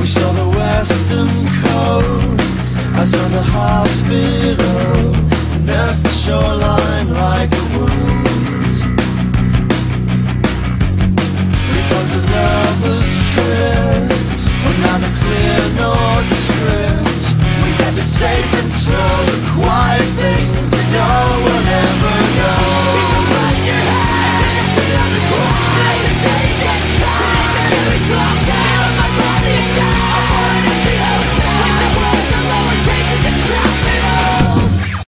We saw the western coast, I saw the hospital, and there's the shoreline like a